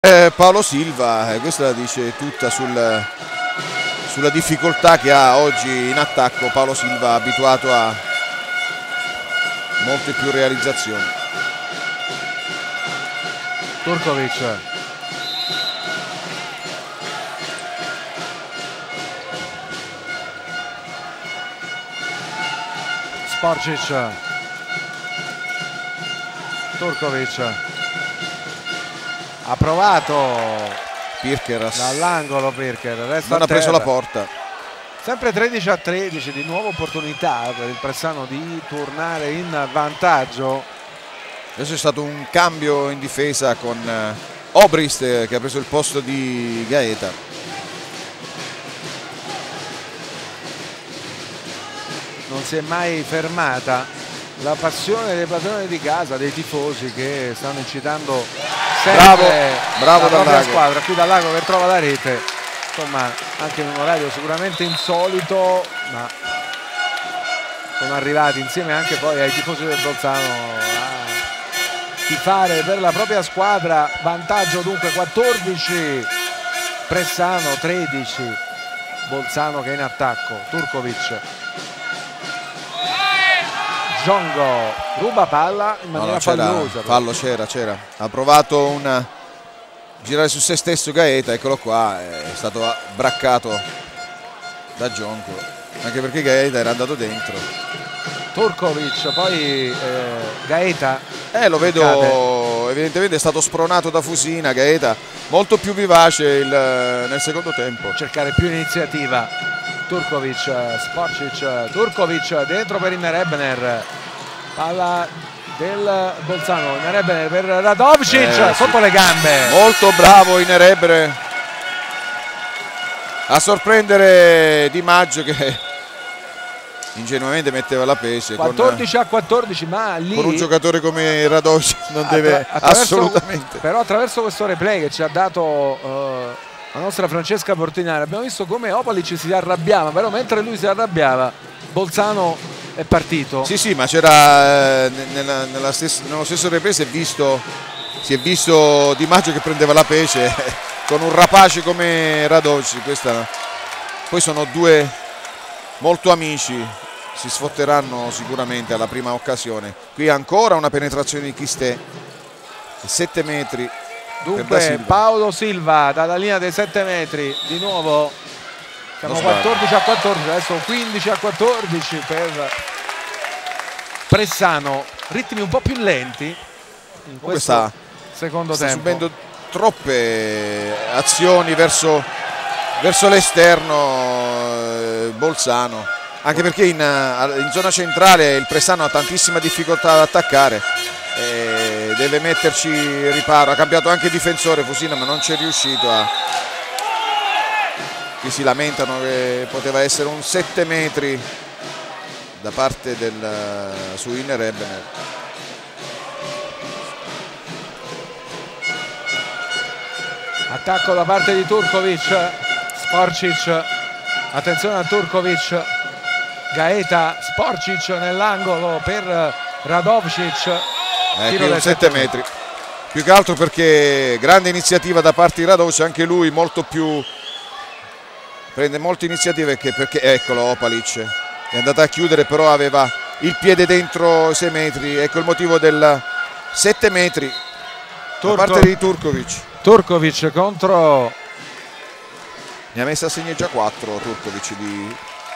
Paolo Silva, questa la dice tutta sulla difficoltà che ha oggi in attacco Paolo Silva, abituato a molte più realizzazioni. Turkovic, Sporcic, Turkovic ha provato Pirkeras dall'angolo, Pirker non ha preso la porta. Sempre 13-13, di nuovo opportunità per il Pressano di tornare in vantaggio. Adesso è stato un cambio in difesa con Obrist che ha preso il posto di Gaeta. Non si è mai fermata la passione dei padroni di casa, dei tifosi, che stanno incitando sempre bravo la propria Dallago. squadra. Qui Dallago che trova la rete, insomma anche in un orario sicuramente insolito, ma sono arrivati insieme anche poi ai tifosi del Bolzano a tifare per la propria squadra. Vantaggio dunque 14 Pressano, 13 Bolzano che è in attacco. Turkovic, Giongo ruba palla in maniera fallosa. Fallo c'era. Ha provato a girare su se stesso Gaeta, eccolo qua, è stato braccato da Giongo, anche perché Gaeta era andato dentro. Turkovic, poi Gaeta. Lo vedo, evidentemente è stato spronato da Fusina. Gaeta molto più vivace nel secondo tempo. Cercare più iniziativa. Turkovic, Sporcic, Turkovic dentro per Innerebner, palla del Bolzano, Innerebner per Radovcic, sotto le gambe. Molto bravo Innerebner a sorprendere Di Maggio, che ingenuamente metteva la pese. 14-14, ma lì con un giocatore come Radovcic non deve assolutamente. Però attraverso questo replay che ci ha dato la nostra Francesca Portinari abbiamo visto come Opalic si arrabbiava, però mentre lui si arrabbiava Bolzano è partito. Sì, ma c'era nello stesso replay si è visto Di Maggio che prendeva la pece con un rapace come Radovcic. Poi sono due molto amici, si sfotteranno sicuramente alla prima occasione. Qui ancora una penetrazione di Chistè, 7 metri. Dunque Paolo Silva dalla linea dei 7 metri, di nuovo siamo 14-14, adesso 15-14 per Pressano. Ritmi un po' più lenti in questo secondo tempo. Sta subendo troppe azioni verso l'esterno Bolzano, anche perché in zona centrale il Pressano ha tantissima difficoltà ad attaccare. Deve metterci riparo. Ha cambiato anche difensore Fusina, ma non c'è riuscito Qui si lamentano che poteva essere un 7 metri da parte su Innerebner. Attacco da parte di Turkovic, Sporcic, attenzione a Turkovic, Gaeta, Sporcic nell'angolo per Radovcic. Qui un 7 metri, più che altro perché grande iniziativa da parte di Radovcic, anche lui prende molte iniziative, perché eccolo Opalic è andato a chiudere, però aveva il piede dentro 6 metri, ecco il motivo del 7 metri da parte di Turkovic. Turkovic contro, ne ha messa a segno già 4 Turkovic di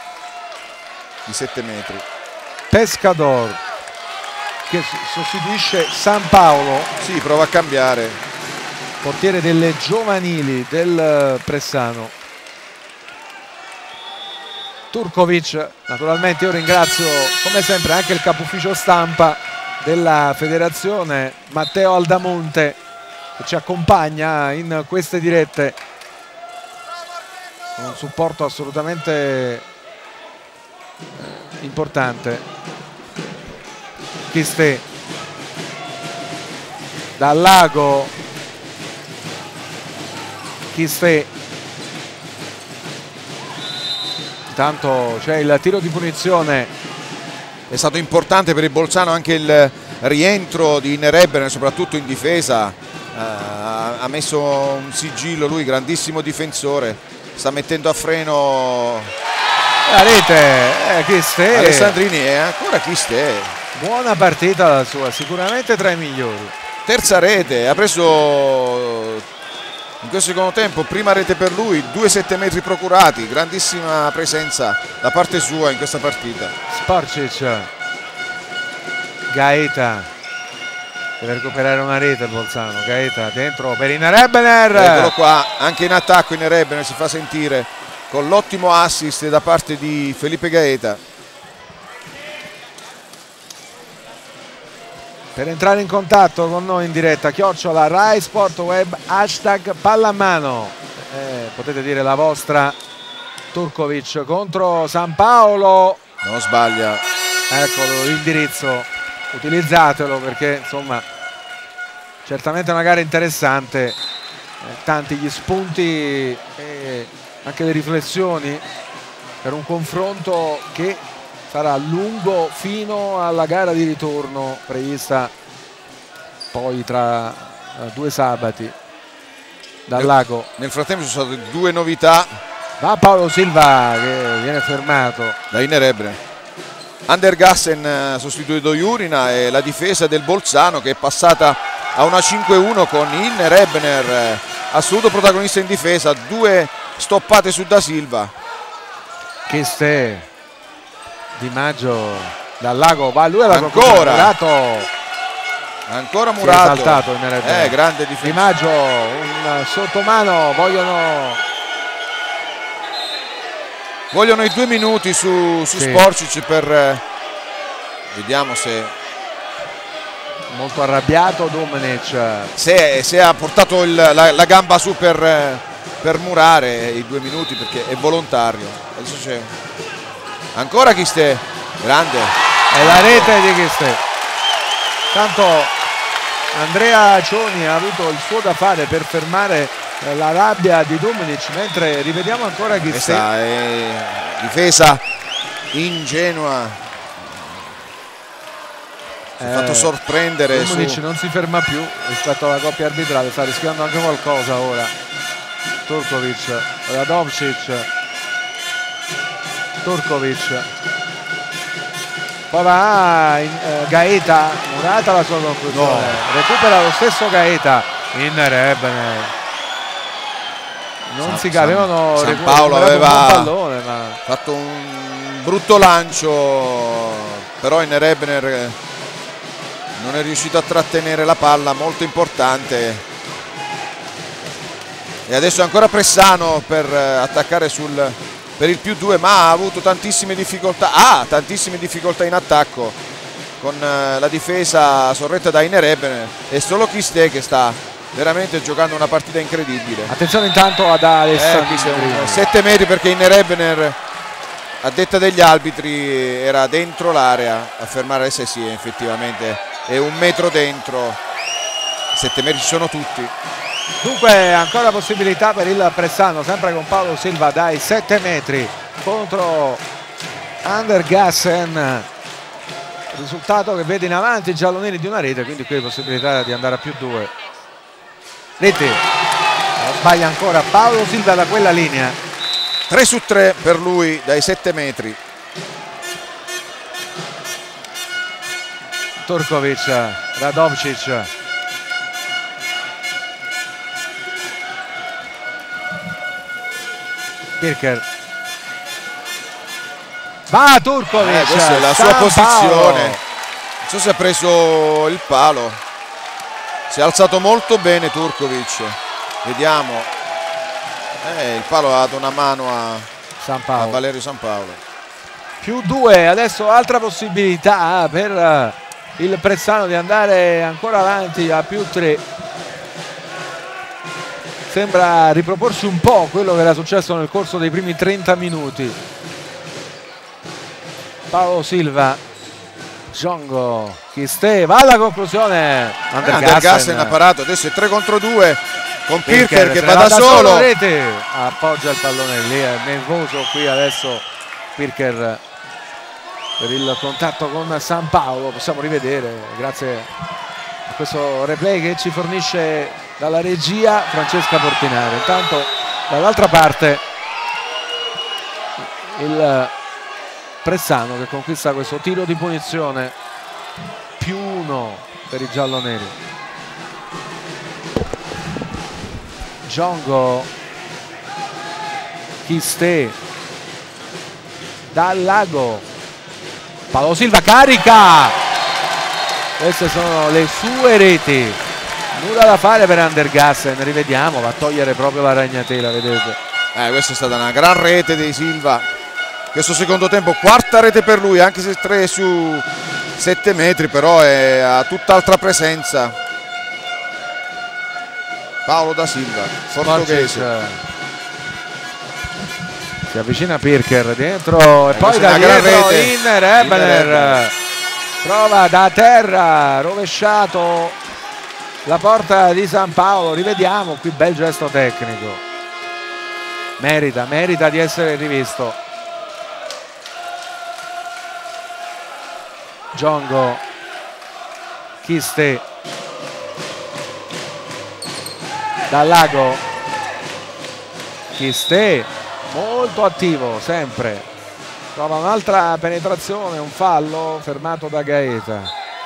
7 metri. Pescador che sostituisce San Paolo. Sì, prova a cambiare. Portiere delle giovanili del Pressano. Turkovic, naturalmente io ringrazio come sempre anche il capo ufficio stampa della federazione Matteo Aldamonte, che ci accompagna in queste dirette, un supporto assolutamente importante. Chistè, Dallago, Chistè, intanto c'è il tiro di punizione. È stato importante per il Bolzano anche il rientro di Innerebner, soprattutto in difesa, ha ha messo un sigillo, lui grandissimo difensore, sta mettendo a freno la rete. Chiste. Alessandrini è ancora Chiste. Buona partita la sua, sicuramente tra i migliori. Terza rete, ha preso in questo secondo tempo, prima rete per lui, 2 metri procurati, grandissima presenza da parte sua in questa partita. Sporcic, Gaeta deve recuperare una rete Bolzano. Gaeta dentro per Inerebbener. Eccolo qua, anche in attacco Inerebbener si fa sentire con l'ottimo assist da parte di Felipe Gaeta. Per entrare in contatto con noi in diretta, @ Rai Sport Web, #pallamano. Potete dire la vostra. Turkovic contro San Paolo. Non sbaglia. Eccolo l'indirizzo, utilizzatelo perché insomma certamente è una gara interessante, tanti gli spunti e anche le riflessioni per un confronto che sarà lungo fino alla gara di ritorno prevista poi tra 2 sabati dal lago. Nel frattempo ci sono state 2 novità. Va Paolo Silva che viene fermato da Inerebbener. Andergassen sostituito Jurina e la difesa del Bolzano che è passata a una 5-1 con Inerebbener assoluto protagonista in difesa, 2 stoppate su Da Silva. Chiste, Di Maggio dal lago, va lui alla ancora Murato. Ancora Murato. Si è saltato Inerebbener. Grande difesa. Di Maggio, un sottomano, vogliono i 2 minuti su sì. Sporcic per vediamo se molto arrabbiato Domenic, se ha portato la gamba su per murare i 2 minuti perché è volontario. Adesso c'è ancora Chiste, grande, è la rete di Chiste. Tanto Andrea Cioni ha avuto il suo da fare per fermare la rabbia di Domenic, mentre rivediamo ancora Chiste. Questa è difesa ingenua. Si è fatto sorprendere. Domenic non si ferma più rispetto alla coppia arbitrale, sta rischiando anche qualcosa ora. Turkovic, Radovcic, Turkovic, poi va Gaeta, Murata la sua conclusione, recupera lo stesso Gaeta. Inerebbener non si avevano San Paolo aveva un pallone, ma fatto un brutto lancio, però Inerebbener non è riuscito a trattenere la palla, molto importante. E adesso ancora Pressano per attaccare per il +2, ma ha avuto tantissime difficoltà, in attacco con la difesa sorretta da Inerebbener. È solo Chiste che sta veramente giocando una partita incredibile. Attenzione intanto ad Alessandrini. 7 metri perché Inerebbener, a detta degli arbitri, era dentro l'area a fermare. Se sì, effettivamente è 1 metro dentro, 7 metri ci sono tutti. Dunque ancora possibilità per il Pressano, sempre con Paolo Silva dai 7 metri contro Andergassen, risultato che vede in avanti i gialloneri di una rete, quindi qui possibilità di andare a +2. Rete, sbaglia ancora Paolo Silva da quella linea. 3 su 3 per lui dai 7 metri. Turkovic, Radovcic, Pirker, va Turkovic, questa è la sua posizione. Non so se ha preso il palo, si è alzato molto bene Turkovic, vediamo. Il palo ha dato una mano a Valerio San Paolo. +2, adesso altra possibilità per il Pressano di andare ancora avanti a +3. Sembra riproporsi un po' quello che era successo nel corso dei primi 30 minuti. Paolo Silva, Giongo, Chiste, va alla conclusione. Andergassen ha parato, adesso è 3 contro 2 con Pirker che va da solo. Rete, appoggia il pallone lì, è nervoso qui adesso Pirker per il contatto con San Paolo. Possiamo rivedere grazie a questo replay che ci fornisce dalla regia Francesca Portinari. Intanto dall'altra parte il Pressano che conquista questo tiro di punizione, +1 per i gialloneri. Giongo, Chiste, Dal Lago, Paolo Silva carica, queste sono le sue reti, nulla da fare per Andergassen, rivediamo, va a togliere proprio la ragnatela, vedete. Questa è stata una gran rete di Silva, questo secondo tempo, quarta rete per lui, anche se 3 su 7 metri, però ha tutt'altra presenza. Paolo da Silva, portoghese. Si avvicina Pirker dentro e poi da dietro Inner Ebener prova da terra, rovesciato la porta di San Paolo. Rivediamo qui, bel gesto tecnico, merita di essere rivisto. Giongo, Chiste, Dal Lago, Chiste molto attivo sempre, trova un'altra penetrazione, un fallo fermato da Gaeta.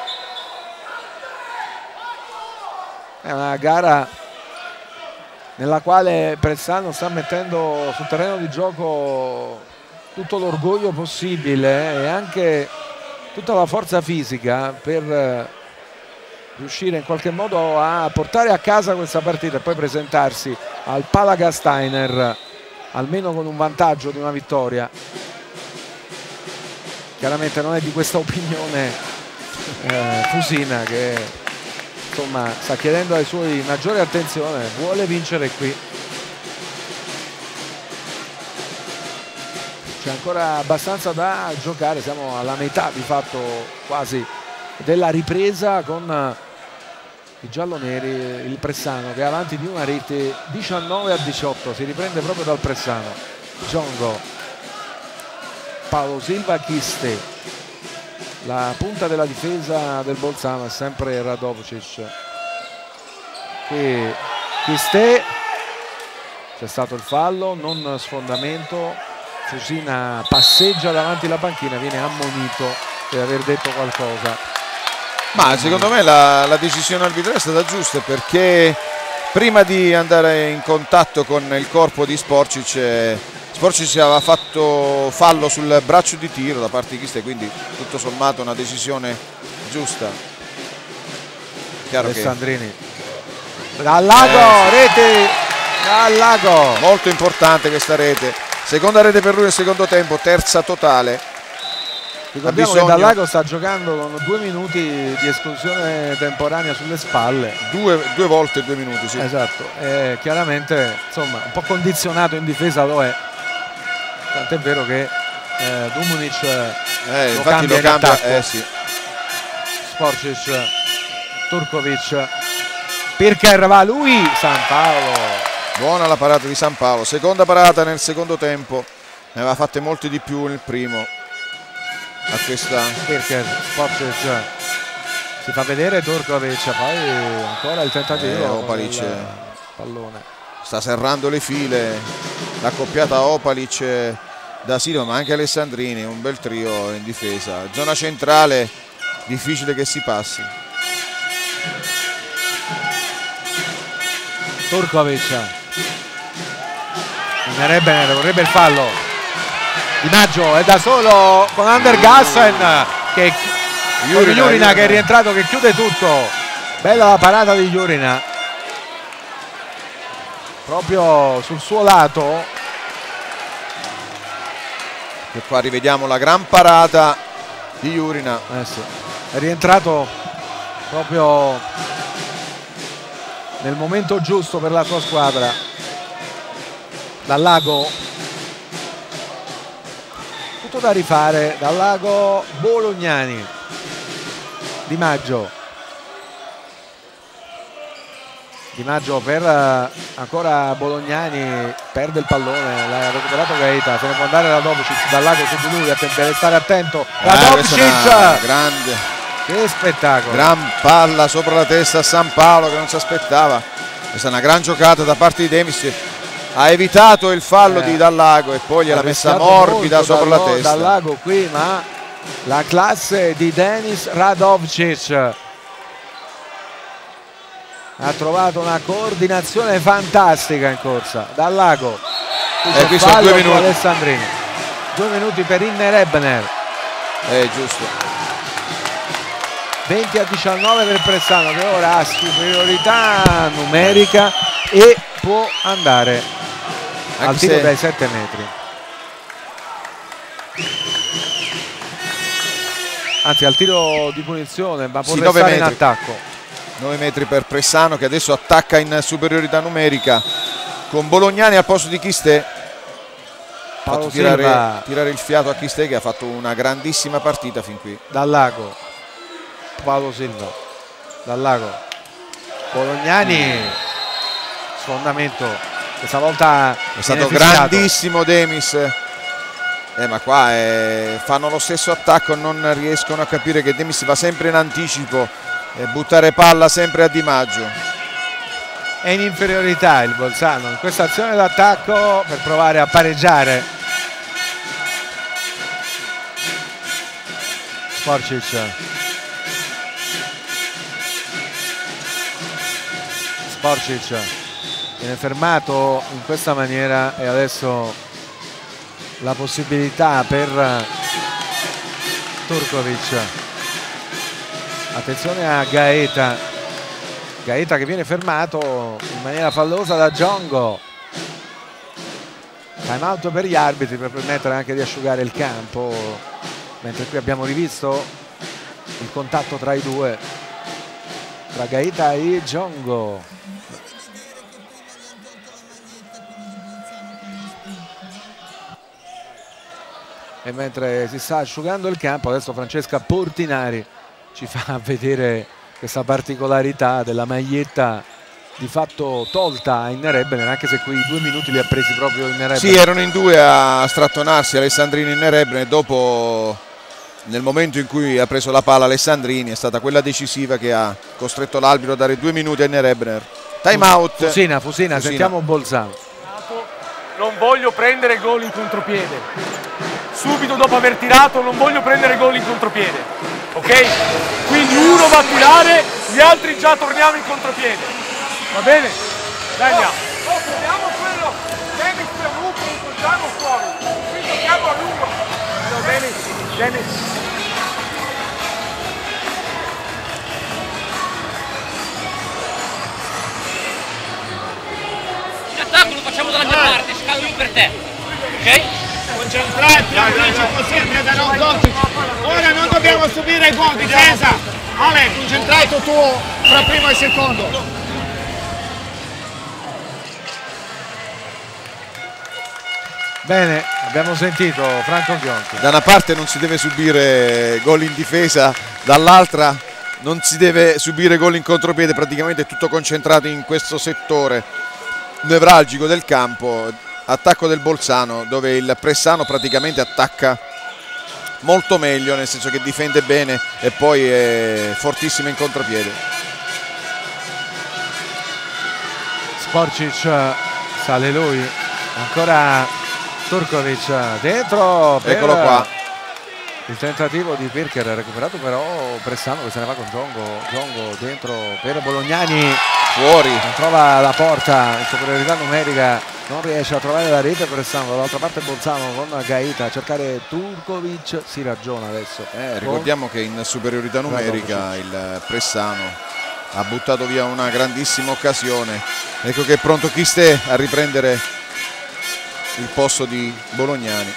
È una gara nella quale Pressano sta mettendo sul terreno di gioco tutto l'orgoglio possibile e anche tutta la forza fisica per riuscire in qualche modo a portare a casa questa partita e poi presentarsi al Palaga Steiner almeno con un vantaggio di una vittoria. Chiaramente non è di questa opinione Fusina, che insomma sta chiedendo ai suoi maggiore attenzione, vuole vincere qui. C'è ancora abbastanza da giocare, siamo alla metà di fatto quasi della ripresa, con i gialloneri, il Pressano che è avanti di una rete, 19-18, si riprende proprio dal Pressano. Giongo, Paolo Silva, Chiste, la punta della difesa del Bolzano è sempre Radovcic. Qui Chiste, c'è stato il fallo, non sfondamento. Fusina passeggia davanti la panchina, viene ammonito per aver detto qualcosa. Ma secondo me la decisione arbitrale è stata giusta, perché prima di andare in contatto con il corpo di Sporcic, Sporcic aveva fatto fallo sul braccio di tiro da parte di Chiste, quindi tutto sommato una decisione giusta. Chiaro Alessandrini Dal Lago, rete Dal Lago, molto importante questa rete, seconda rete per lui nel secondo tempo, terza totale. Ricordiamo che Dal Lago sta giocando con 2 minuti di esclusione temporanea sulle spalle. Due volte 2 minuti, sì. Esatto, e chiaramente insomma un po' condizionato in difesa lo è. Tant'è vero che Dumunic lo cambia, sì. Sporcic, Turkovic, Pirker va lui, San Paolo. Buona la parata di San Paolo, seconda parata nel secondo tempo, ne aveva fatte molte di più nel primo. A questa Pirker, Sporcic si fa vedere, Turkovic, poi ancora il tentativo, Opalic pallone sta serrando le file, l'accoppiata Opalic da Silva ma anche Alessandrini, un bel trio in difesa, zona centrale difficile che si passi. Turkovic, vorrebbe il fallo. Di Maggio è da solo con Andergassen, che Jurina che è rientrato, che chiude tutto. Bella la parata di Jurina proprio sul suo lato, e qua rivediamo la gran parata di Jurina. Sì. È rientrato proprio nel momento giusto per la sua squadra. Dal Lago, tutto da rifare. Dal Lago, Bolognani, Di Maggio per ancora Bolognani, perde il pallone, l'ha recuperato Gaeta, se ne può andare Radovcic. Dal Lago su di lui, deve stare attento. Radovcic, grande, che spettacolo, gran palla sopra la testa a San Paolo che non si aspettava. Questa è una gran giocata da parte di Demis, ha evitato il fallo di Dallago e poi gliel'ha messa morbida sopra la testa. Dallago qui, ma la classe di Denis Radovčić ha trovato una coordinazione fantastica in corsa. Dallago, qui sono 2 minuti. Alessandrini, 2 minuti per Inner Ebner. Giusto. 20-19 per Pressano, che ora ha superiorità numerica e può andare al tiro dai 7 metri. Anzi, al tiro di punizione, ma può restare in attacco. 9 metri per Pressano, che adesso attacca in superiorità numerica con Bolognani al posto di Chistè. Paolo tirare il fiato a Chistè, che ha fatto una grandissima partita fin qui. Dallago, Paolo Silva, Dallago, Bolognani, sfondamento, questa volta è stato grandissimo Demis, ma qua fanno lo stesso attacco, non riescono a capire che Demis va sempre in anticipo e buttare palla sempre a Di Maggio. È in inferiorità il Bolzano in questa azione d'attacco per provare a pareggiare. Sporcic viene fermato in questa maniera e adesso la possibilità per Turkovic. Attenzione a Gaeta che viene fermato in maniera fallosa da Giongo. Time out per gli arbitri per permettere anche di asciugare il campo, mentre qui abbiamo rivisto il contatto tra i due, tra Gaeta e Giongo. E mentre si sta asciugando il campo, adesso Francesca Portinari ci fa vedere questa particolarità della maglietta di fatto tolta a Inner Ebner, anche se quei 2 minuti li ha presi proprio Inner Ebner. Sì, erano in 2 a strattonarsi Alessandrini e Inner Ebner, e dopo, nel momento in cui ha preso la palla Alessandrini, è stata quella decisiva che ha costretto l'arbitro a dare 2 minuti a Inner Ebner. Time out. Fusina, sentiamo Bolzano. Non voglio prendere gol in contropiede. Subito dopo aver tirato non voglio prendere gol in contropiede, ok? Quindi uno va a tirare, gli altri già torniamo in contropiede, va bene? Dai, andiamo. Prendiamo quello, Denis per lungo, incontriamo fuori, qui giochiamo a lungo. No, Denis. L'attacco lo facciamo dalla mia parte, scalo lì per te, ok? Concentrati, ora non dobbiamo subire gol, difesa. Ale, concentrato tu fra primo e secondo. Bene, abbiamo sentito Franco Bionchi. Da una parte non si deve subire gol in difesa, dall'altra non si deve subire gol in contropiede, praticamente tutto concentrato in questo settore nevralgico del campo. Attacco del Bolzano, dove il Pressano praticamente attacca molto meglio, nel senso che difende bene e poi è fortissimo in contropiede. Sporcic, sale lui, ancora Turkovic dentro per eccolo qua, il tentativo di Pirker, recuperato però Pressano che se ne va con Giongo dentro per Bolognani, fuori, non trova la porta, in superiorità numerica non riesce a trovare la rete. Pressano dall'altra parte Bolzano con Gaeta a cercare Turkovic, si ragiona adesso. Ricordiamo che in superiorità numerica il Pressano ha buttato via una grandissima occasione. Ecco che è pronto Chistè a riprendere il posto di Bolognani.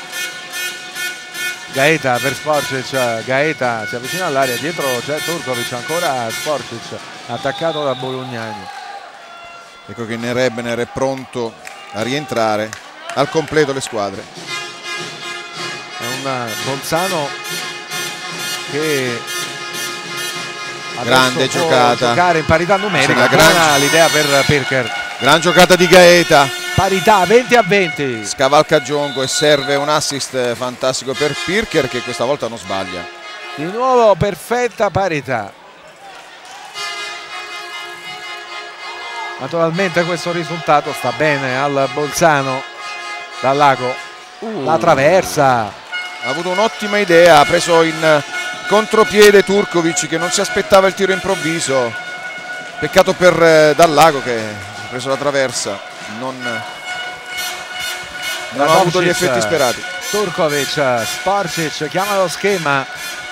Gaeta per Sporcic, Gaeta si avvicina all'area, dietro c'è Turkovic, ancora Sporcic attaccato da Bolognani. Ecco che Inner Ebner è pronto a rientrare al completo le squadre. È un Bolzano che grande giocata, giocare in parità numerica, l'idea per Pirker. Gran giocata di Gaeta, parità 20-20, scavalca Giongo e serve un assist fantastico per Pirker, che questa volta non sbaglia. Di nuovo perfetta parità. Naturalmente questo risultato sta bene al Bolzano. Dal Lago la traversa. Ha avuto un'ottima idea, ha preso in contropiede Turkovic che non si aspettava il tiro improvviso. Peccato per Dal Lago che ha preso la traversa, non ha avuto gli effetti sperati. Turkovic, Sporcic chiama lo schema.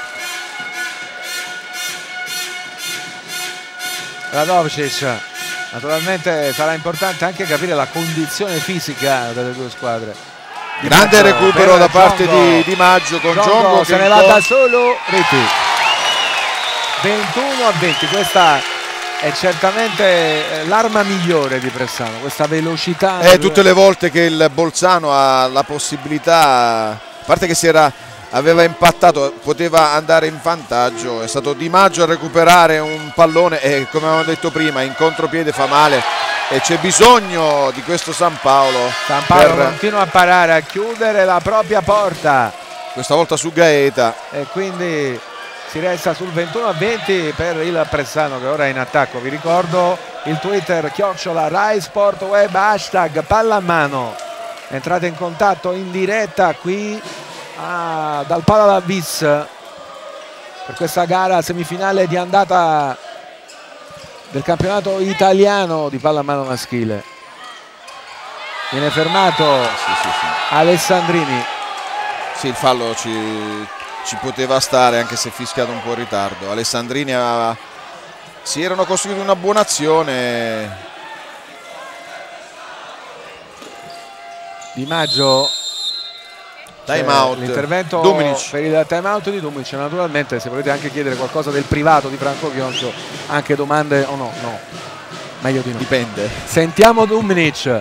Radovcic. Naturalmente sarà importante anche capire la condizione fisica delle due squadre. Grande recupero da parte di Maggio con Giongo se ne va da solo. Reti 21-20. Questa è certamente l'arma migliore di Bressano, questa velocità. Tutte le volte che il Bolzano ha la possibilità, a parte che aveva impattato, poteva andare in vantaggio, è stato Di Maggio a recuperare un pallone e, come avevamo detto prima, in contropiede fa male e c'è bisogno di questo San Paolo. San Paolo continua a parare, a chiudere la propria porta, questa volta su Gaeta, e quindi si resta sul 21-20 per il Bressano che ora è in attacco. Vi ricordo il Twitter @RaiSportWeb #pallamano. Entrate in contatto in diretta qui dal Pala Vis per questa gara semifinale di andata del campionato italiano di pallamano maschile. Viene fermato Alessandrini. Sì, il fallo ci poteva stare anche se fischiato un po' in ritardo. Alessandrini si erano costruiti una buona azione. Di Maggio, time out, l'intervento per il time out di Dumic. Naturalmente se volete anche chiedere qualcosa del privato di Franco Chioncio, anche domande o no, meglio di no, dipende. Sentiamo Dumic.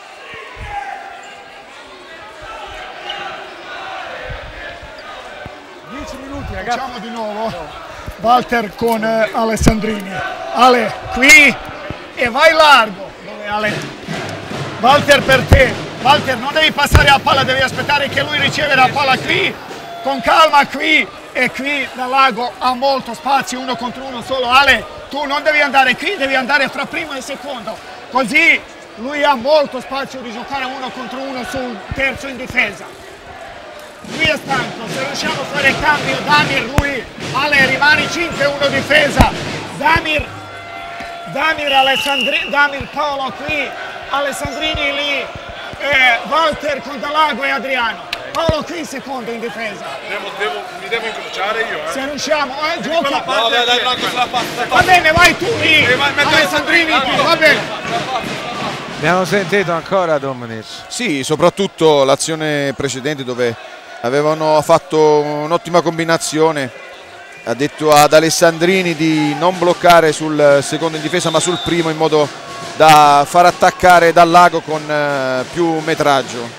Facciamo di nuovo Walter con Alessandrini. Ale qui e vai largo. Dove Ale? Walter per te. Walter, non devi passare a palla, devi aspettare che lui riceve la palla qui, con calma qui, e qui Dal Lago ha molto spazio, 1 contro 1 solo. Ale, tu non devi andare qui, devi andare fra primo e secondo, così lui ha molto spazio di giocare 1 contro 1 sul terzo in difesa. Lui è stanco, se riusciamo a fare il cambio, Damir, lui, Ale, rimani 5-1 difesa, Damir, Alessandrini, Damir, Paolo qui, Alessandrini lì, Walter con Dal Lago e Adriano. Paolo qui secondo in difesa. Mi devo incrociare io, Se riusciamo, gioca. No, dai, Franco, sulla parte. Va bene, vai tu lì. Alessandrini qui, va bene. Abbiamo sentito ancora Dominic. Sì, soprattutto l'azione precedente dove avevano fatto un'ottima combinazione. Ha detto ad Alessandrini di non bloccare sul secondo in difesa ma sul primo, in modo da far attaccare Dal Lago con più metraggio.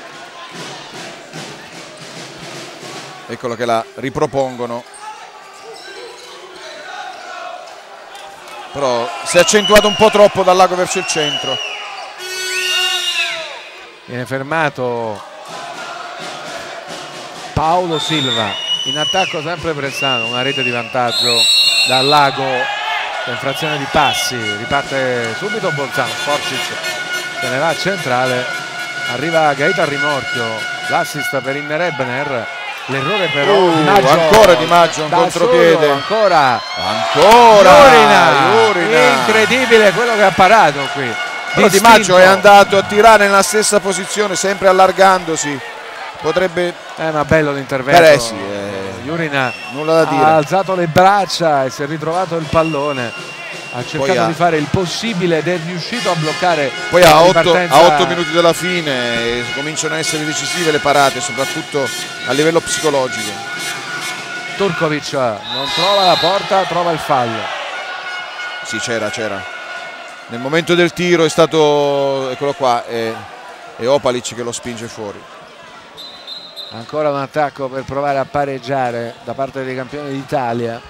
Eccolo che la ripropongono, però si è accentuato un po' troppo Dal Lago verso il centro. Viene fermato Paolo Silva, in attacco sempre Bressano, una rete di vantaggio Dal Lago, infrazione di passi, riparte subito Bolzano. Sporcic se ne va a centrale, arriva Gaeta a rimorchio, l'assist per Inner Ebner. L'errore però ancora Di Maggio, un contropiede, ancora Iurina. Incredibile quello che ha parato qui. Però Di Maggio è andato a tirare nella stessa posizione, sempre allargandosi. Potrebbe, ma bello l'intervento. Sì, Iurina nulla da dire. Ha alzato le braccia e si è ritrovato il pallone. Ha cercato di fare il possibile ed è riuscito a bloccare. Poi a 8 minuti dalla fine cominciano a essere decisive le parate, soprattutto a livello psicologico. Turkovic non trova la porta, trova il fallo. Sì, c'era. Nel momento del tiro è stato, eccolo qua, è Opalic che lo spinge fuori. Ancora un attacco per provare a pareggiare da parte dei campioni d'Italia.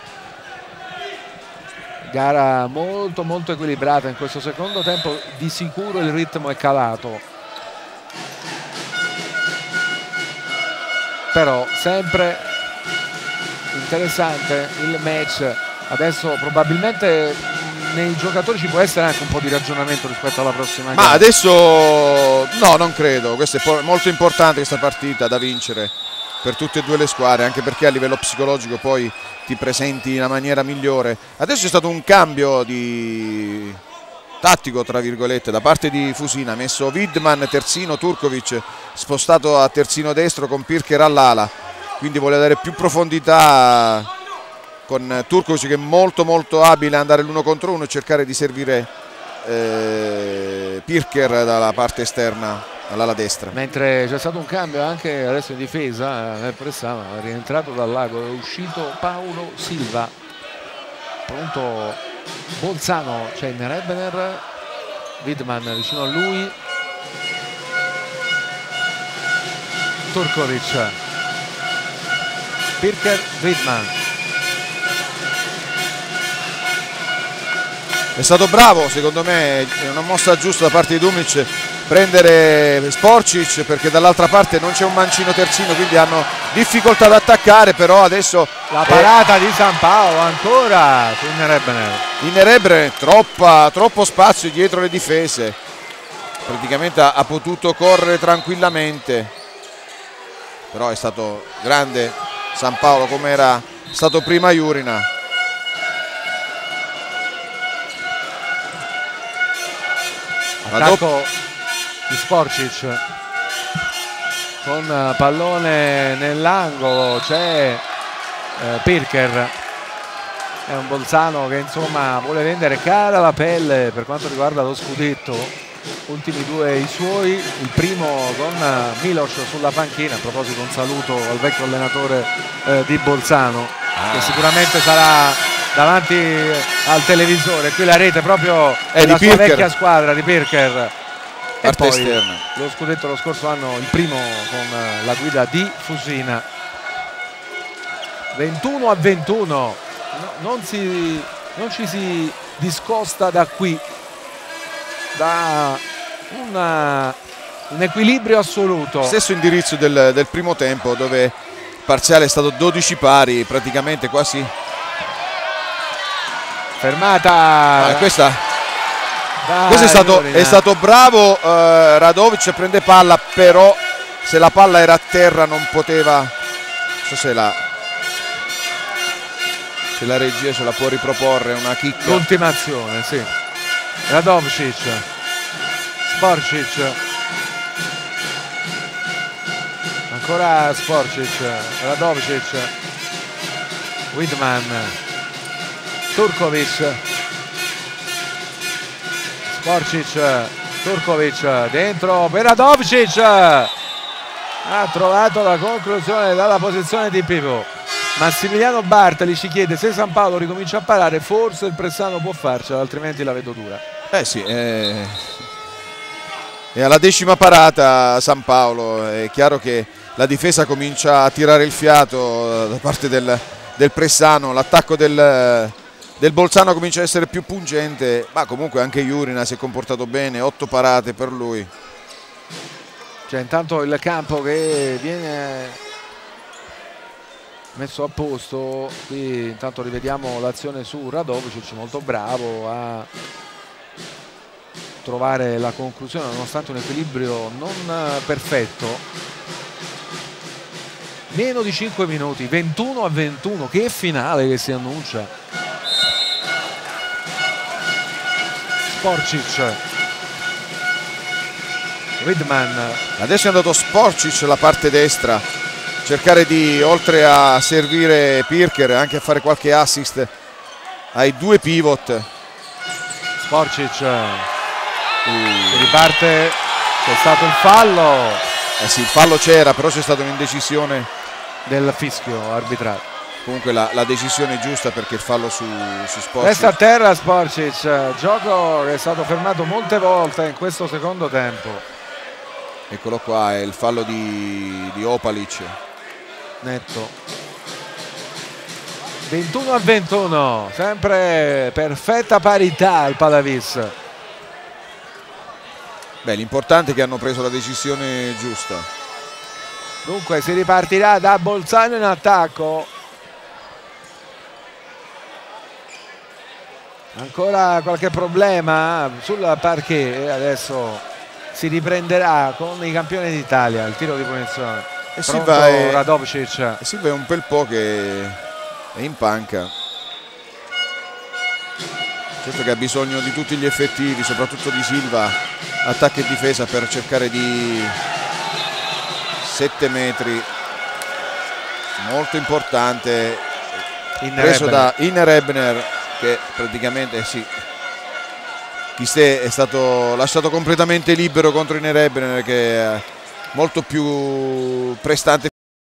Gara molto equilibrata in questo secondo tempo, di sicuro il ritmo è calato, però sempre interessante il match. Adesso probabilmente nei giocatori ci può essere anche un po' di ragionamento rispetto alla prossima Ma gara. adesso no, non credo. Questa è molto importante, questa partita da vincere per tutte e due le squadre, anche perché a livello psicologico poi ti presenti in una maniera migliore. Adesso c'è stato un cambio di tattico, tra virgolette, da parte di Fusina. Ha messo Widman terzino, Turkovic spostato a terzino destro con Pirker all'ala, quindi vuole dare più profondità con Turkovic che è molto molto abile a andare l'uno contro uno e cercare di servire Pirker dalla parte esterna all'ala destra. Mentre c'è stato un cambio anche adesso in difesa nel Pressano, è rientrato dal lago, è uscito Paolo Silva, pronto Bolzano, c'è il Nerebbener, Widman vicino a lui, Turkovic, Pirker, Widman. È stato bravo, secondo me, è una mossa giusta da parte di Dumic prendere Sporcic, perché dall'altra parte non c'è un mancino terzino, quindi hanno difficoltà ad attaccare, però adesso La parata di San Paolo ancora su Nerebbener. in Nerebbener troppo spazio dietro le difese, praticamente ha potuto correre tranquillamente, però è stato grande San Paolo come era stato prima Jurina. Attacco di Sporcic con pallone nell'angolo, c'è Pirker, è un Bolzano che insomma vuole vendere cara la pelle per quanto riguarda lo scudetto, ultimi due i suoi, il primo con Milos sulla panchina. A proposito, un saluto al vecchio allenatore di Bolzano, che sicuramente sarà davanti al televisore. Qui la rete proprio della sua vecchia squadra di Pirker. E Parte poi esterna. lo scudetto lo scorso anno, il primo con la guida di Fusina. 21-21, non ci si discosta da qui, da un equilibrio assoluto. Stesso indirizzo del primo tempo, dove il parziale è stato 12 pari, praticamente quasi. Fermata. Questo è stato bravo Radovic, prende palla, però se la palla era a terra non poteva, non so se la regia ce la può riproporre una chicca. L'ultima azione, sì. Radovcic, Sporcic, ancora Sporcic, Radovcic, Widman, Turkovic, Sporcic, Turkovic dentro per Radovcic, ha trovato la conclusione dalla posizione di pivot. Massimiliano Bartali ci chiede se San Paolo ricomincia a parare, forse il Pressano può farcela, altrimenti la vedo dura. Sì, è alla 10ª parata San Paolo, è chiaro che la difesa comincia a tirare il fiato da parte del Pressano, l'attacco del Bolzano comincia a essere più pungente, ma comunque anche Jurina si è comportato bene, 8 parate per lui. C'è intanto il campo che viene messo a posto, qui intanto rivediamo l'azione su Radovcic, molto bravo a trovare la conclusione nonostante un equilibrio non perfetto. Meno di 5 minuti, 21-21, che finale che si annuncia. Sporcic, Widman, adesso è andato Sporcic la parte destra, cercare di, oltre a servire Pirker, anche a fare qualche assist ai due pivot. Sporcic riparte, c'è stato il fallo. Sì, il fallo c'era, però c'è stata un'indecisione del fischio arbitrato. Comunque la decisione è giusta, perché il fallo su Sporcic. Resta a terra Sporcic, gioco che è stato fermato molte volte in questo secondo tempo. Eccolo qua, è il fallo di Opalic. Netto. 21-21, sempre perfetta parità al Palavis. L'importante è che hanno preso la decisione giusta. Dunque si ripartirà da Bolzano in attacco. Ancora qualche problema sul parquet e adesso si riprenderà con i campioni d'Italia il tiro di punizione. E Pronto Radovcic. Silva è un bel po' che è in panca. Certo che ha bisogno di tutti gli effettivi, soprattutto di Silva, attacco e difesa, per cercare di 7 metri. Molto importante, preso da Iner Ebner, che praticamente Chiste è stato lasciato completamente libero contro Iner Ebner, che è molto più prestante